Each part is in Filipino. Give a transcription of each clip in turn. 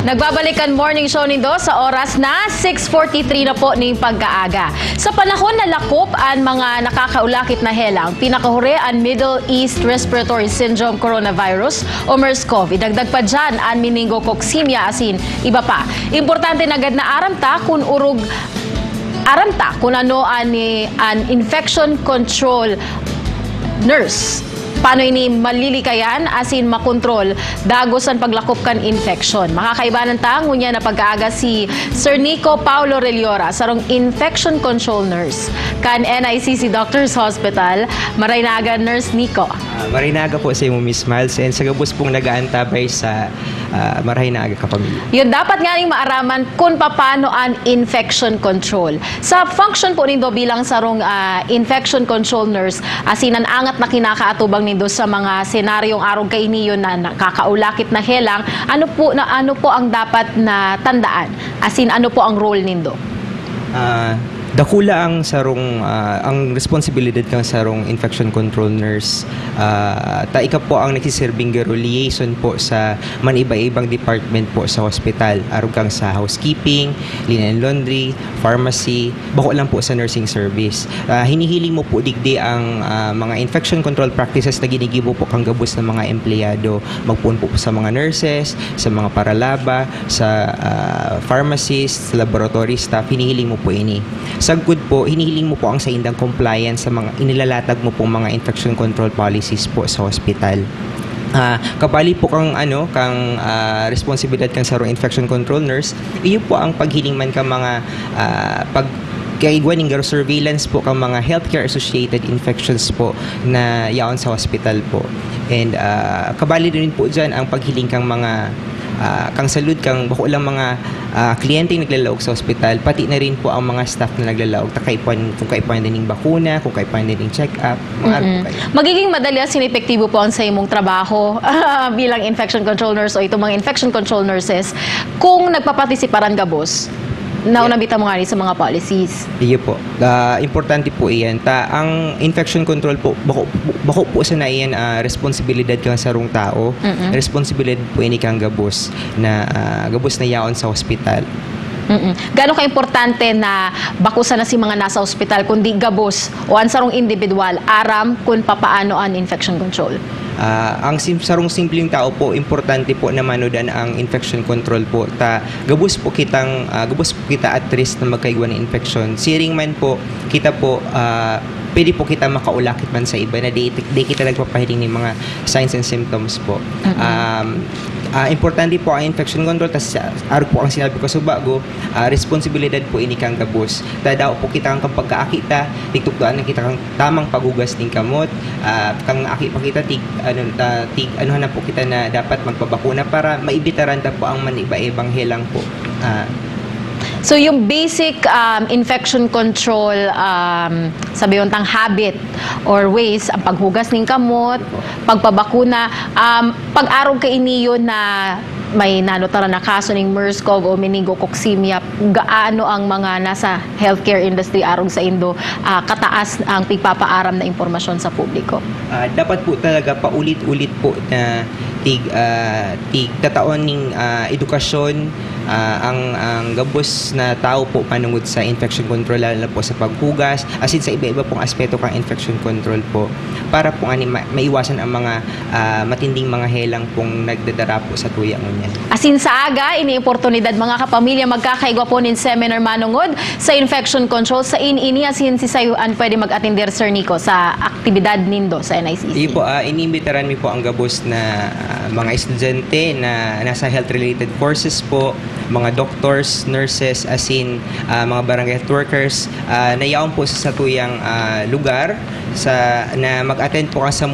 Nagbabalikan morning show nindo sa oras na 6:43 na po ning pagkaaga. Sa panahon na lakop ang mga nakakaulakit na helang, pinakahuri ang Middle East Respiratory Syndrome Coronavirus o MERS-CoV. Idagdag pa dyan ang meningococcemia asin iba pa. Importante na agad na aramta kung ano an infection control nurse. Paano ini malilikayan asin makontrol dagos ang paglakop kan infection. Makakaibanan ta ngunya na pagkaaga si Sir Nico Paulo Reliora sarong infection control nurse kan NICC Doctors Hospital. Maraynaga Nurse Nico. Maraynaga po sa imo Miss Miles and sa gabos pong nagaantabay sa Maraynaga kapamilya. Yun dapat nga ning maaraman kung paano ang infection control. Sa function po nindo bilang sarong infection control nurse asin ang angat na kinakaatubang nindo sa mga senaryong arog kay niyo na nakakaulakit na helang, ano po ang dapat na tandaan? Asin ano po ang role nindo? Dakula ang sarong ang responsibilidad kang sarong infection control nurse. Ta ika po ang nagsiserving garo liaison po sa maniba-ibang department po sa hospital. Arog kang sa housekeeping, linen and laundry, pharmacy, bako lang po sa nursing service. Hinihiling mo po digdi ang mga infection control practices na ginigibo po kang gabos ng mga empleyado. Magpuon po sa mga nurses, sa mga paralaba, sa pharmacists, sa laboratory staff. Hinihiling mo po ini. Sagud po, hinihiling mo po ang saindang compliance sa mga inilalatag mo pong mga infection control policies po sa hospital. Kabali po kang responsibilidad kang sarong infection control nurse, iyo po ang paghiling man ka mga kaigwaning surveillance po kang mga healthcare associated infections po na yaon sa hospital po. And kabali rin po dyan ang paghiling kang mga kang salud kang bako lang mga kliyente naglalaog sa ospital, pati na rin po ang mga staff na naglalaog kung kaipuan din ng bakuna, kung kaipuan din ng check-up, Magiging madali at sinepektibo po ang sa imong trabaho bilang infection control nurse o itong mga infection control nurses kung nagpapartisiparan ka, boss. Naunabita mo nga rin sa mga policies. Iyo po. Importante po iyan. Ang infection control po, bako po sa na iyan responsibilidad kang sarong tao. Responsibilidad po ini kang gabos na yaon sa hospital. Gano'n ka-importante na bakusan na si mga nasa hospital kundi gabos o ang sarong individual aram kung papaano ang infection control? Ang sarong simpleng tao po, importante po na manodan ang infection control po. Gabos po kita at risk na magkaigwan ng infection. Siring man po, kita po, pwede po kita makaulakit man sa iba na di kita nagpapahiling ng mga signs and symptoms po. Importante po ang infection control. Arog po ang sinabi ko sa bago, responsibilidad po ini kang gabos. Daw po kita ang pagkaakita, tigtukdoan na kita kang tamang paghugas ng kamot, kang aki pa kita anuhan na po kita na dapat magpabakuna para maibitaran ta po ang maniba-ibang helang po. So yung basic infection control sabi yung tang habit or ways ang paghugas ng kamot, pagpabakuna, pag-arog ka iniyo na may nanotara na kaso ng MERS-CoV o meningococcemia, gaano ang mga nasa healthcare industry arog sa Indo kataas ang pagpapaaram na impormasyon sa publiko? Dapat po talaga paulit-ulit po na tataon ng edukasyon ang gabos na tao po panungod sa infection control, lalo na po sa paghugas, asin sa iba-iba pong aspeto kang infection control po, para po maiwasan ang mga matinding mga helang pong nagdadara po sa tuyang niya. Asin sa aga, ini-oportunidad mga kapamilya magkakaigwa po nin seminar manungod sa infection control sa ini asin si sayuan pwede mag-atender Sir Nico sa aktibidad nindo sa NICC. Iyo po, inimbitaran mi po ang gabos na mga estudyante na nasa health-related courses po, mga doctors, nurses, asin mga barangay health workers na yaon po sa tuyang lugar na mag-attend po ka sa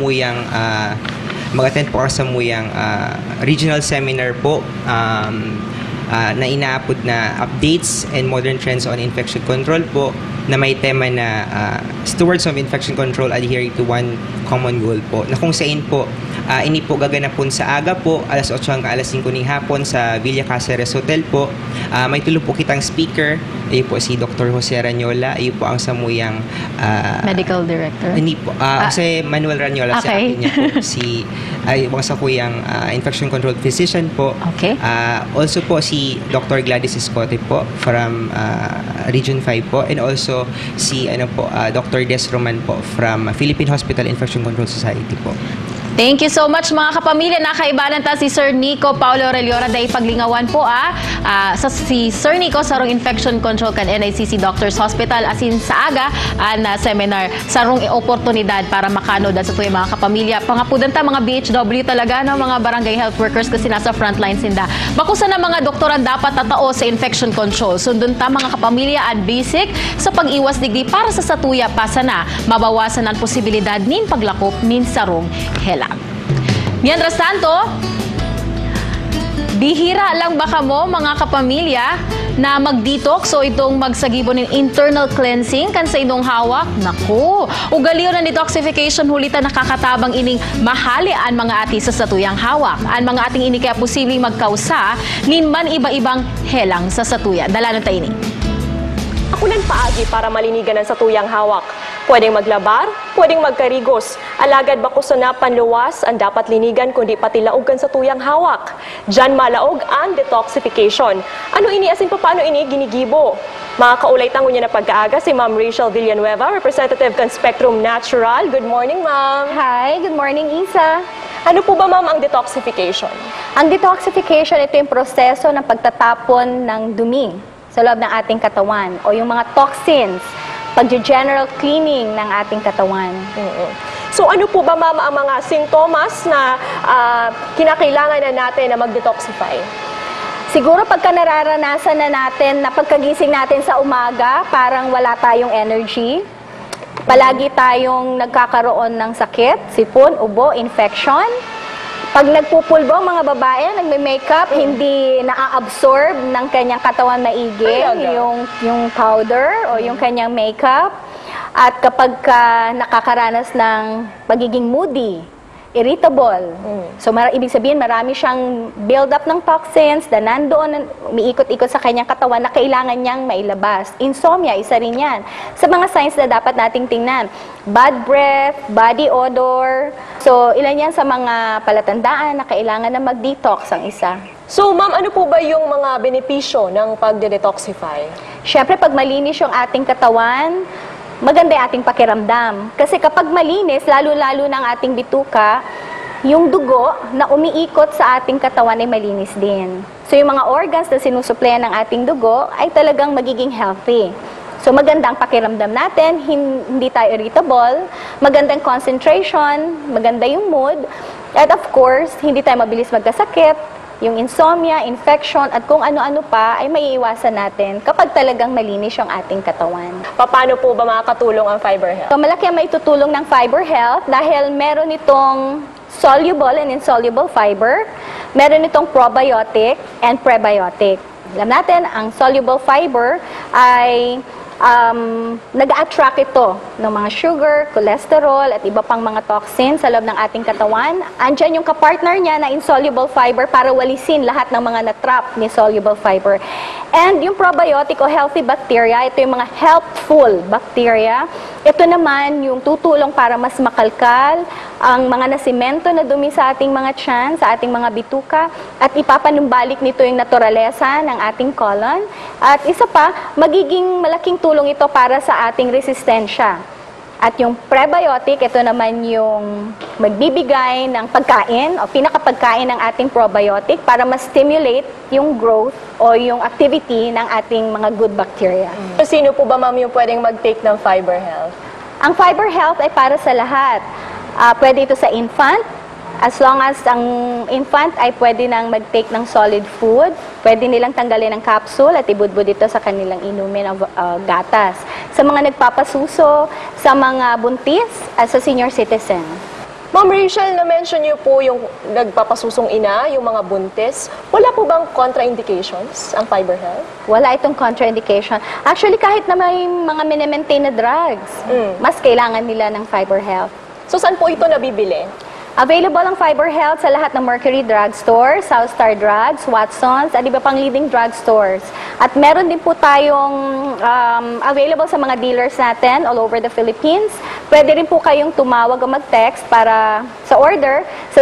muyang regional seminar po na inaapod na updates and modern trends on infection control po, na may tema na stewards of infection control adhering to one common goal po, na kung saan po ini po gaganapon sa aga po, alas 8 hanggang alas 5 ng hapon sa Villa Caceres Hotel po. May tulo po kitang speaker. Ayun po si Dr. Jose Ranyola. Ayun po ang samuyang Medical Director? Hindi po. Kasi Manuel Ranyola, Okay. sa akin niya po. Ay po sa kuyang infection control physician po. Okay. Also po si Dr. Gladys Escote po from Region 5 po, and also si Dr. Des Roman po from Philippine Hospital Infection Control Society po. Thank you so much mga kapamilya. Nakaibanan ta si Sir Nico Paulo Reliora dahil paglingawan po si Sir Nico sa rong infection control kan NICC Doctors Hospital asin sa aga na seminar sa rong oportunidad para makanood sa tuwing mga kapamilya. Pangapudan ta mga BHW talaga no, mga barangay health workers kasi nasa frontline sinda. Bakusa na mga doktoran dapat tatao sa infection control. Sundon ta mga kapamilya at basic sa pag-iwas digdi para sa satuya pa sana mabawasan ang posibilidad nin paglakop nin sarong hela. Mientras tanto, bihira lang baka mo mga kapamilya na mag-detox o itong magsagibon ng internal cleansing kan sa inyong hawak? Naku, ugaliw na detoxification hulita nakakatabang ining mahali ang mga ati sa satuyang hawak. Ang mga ating ini kaya posibleng magkausa nin man iba-ibang helang sa satuya. Dala tayo ini. Akulan paagi para malinigan ang satuyang hawak. Pwedeng maglabar, pwedeng magkarigos. Alagad bakuso na panluwas ang dapat linigan kundi pati laogan sa tuyang hawak. Diyan malaog ang detoxification. Ano ini asin paano ini ginigibo? Mga kaulay tango niya na pagkaaga si Ma'am Rachel Villanueva, representative kan Spectrum Natural. Good morning, Ma'am. Hi, good morning, Isa. Ano po ba, Ma'am, ang detoxification? Ang detoxification, ito yung proseso ng pagtatapon ng dumi sa loob ng ating katawan o yung mga toxins, pag-general cleaning ng ating katawan. So ano po ba, Ma'am, ang mga sintomas na kinakailangan na natin na mag-detoxify? Siguro pagka nararanasan na natin na pagkagising natin sa umaga, parang wala tayong energy. Palagi tayong nagkakaroon ng sakit, sipon, ubo, infection. Pag nagpupulbo, mga babae, nagme-makeup, hindi na-absorb ng kanyang katawan maigi, yung powder o yung kanyang makeup. At kapag nakakaranas ng pagiging moody, irritable. So, ibig sabihin, marami siyang build-up ng toxins na nandoon, umiikot-ikot sa kanyang katawan na kailangan niyang mailabas. Insomnia, isa rin yan. Sa mga signs na dapat nating tingnan, bad breath, body odor. So, ilan yan sa mga palatandaan na kailangan na mag-detox ang isa. So, Ma'am, ano po ba yung mga benepisyo ng pag-detoxify? Siyempre, pag malinis yung ating katawan, maganda yung ating pakiramdam. Kasi kapag malinis, lalo-lalo ng ating bituka, yung dugo na umiikot sa ating katawan ay malinis din. So yung mga organs na sinusuplayan ng ating dugo ay talagang magiging healthy. So maganda ang pakiramdam natin, hindi tayo irritable, magandang concentration, maganda yung mood, at of course, hindi tayo mabilis magkasakit. Yung insomnia, infection, at kung ano-ano pa ay maiiwasan natin kapag talagang malinis yung ating katawan. Paano po ba makakatulong ang FiberHealth? So, malaki ang maitutulong ng FiberHealth dahil meron itong soluble and insoluble fiber, meron itong probiotic and prebiotic. Alam natin, ang soluble fiber ay nag-attract ito ng mga sugar, cholesterol, at iba pang mga toxins sa loob ng ating katawan. Andyan yung kapartner niya na insoluble fiber para walisin lahat ng mga natrap ni soluble fiber. And yung probiotic o healthy bacteria, ito yung mga helpful bacteria. Ito naman yung tutulong para mas makalkal ang mga nasimento na dumi sa ating mga tiyan, sa ating mga bituka, at ipapanumbalik nito yung naturalesa ng ating colon. At isa pa, magiging malaking tulong ito para sa ating resistensya. At yung prebiotic, ito naman yung magbibigay ng pagkain o pinakapagkain ng ating probiotic para ma-stimulate yung growth o yung activity ng ating mga good bacteria. So, sino po ba, Ma'am, yung pwedeng mag-take ng FiberHealth? Ang FiberHealth ay para sa lahat. Pwede ito sa infant. As long as ang infant ay pwede nang mag-take ng solid food, pwede nilang tanggalin ang capsule at ibudbud ito sa kanilang inumin ng gatas. Sa mga nagpapasuso, sa mga buntis, at sa senior citizen. Ma'am Rachel, na-mention niyo po yung nagpapasusong ina, yung mga buntis. Wala po bang contraindications ang FiberHealth? Wala itong contraindication. Actually, kahit na may mga mini-maintain na drugs, mas kailangan nila ng FiberHealth. So, saan po ito nabibili? Available ang FiberHealth sa lahat ng Mercury Drugstore, Southstar Drugs, Watsons, at iba pang leading drugstores. At meron din po tayong available sa mga dealers natin all over the Philippines. Pwede rin po kayong tumawag o mag-text para sa order sa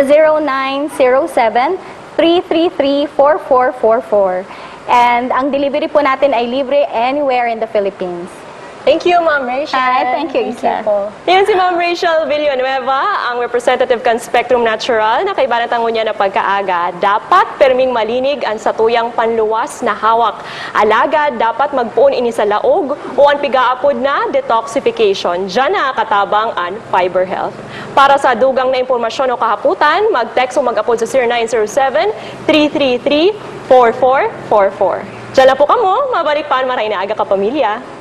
0907-333-4444. And ang delivery po natin ay libre anywhere in the Philippines. Thank you, Ma'am Rachel. Hi, thank you, Isa. Yan si Ma'am Rachel Villanueva, ang representative kan Spectrum Natural na kaibanatang niya na pagkaaga. Dapat perming malinig ang satuyang panluwas na hawak. Alagad, dapat magpuon ini sa laog o ang pigaapod na detoxification. Diyan na katabang ang FiberHealth. Para sa dugang na impormasyon o kahaputan, mag-text o mag-apod sa 0907-333-4444. Diyan lang po kamo, mabalik pa ang maray na aga kapamilya.